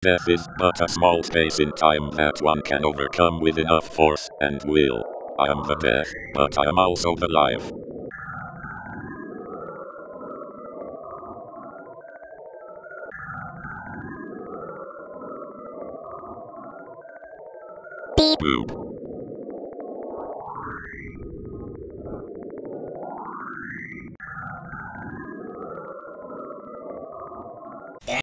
Death is but a small space in time that one can overcome with enough force and will. I am the death, but I am also the life. Beep. Boop.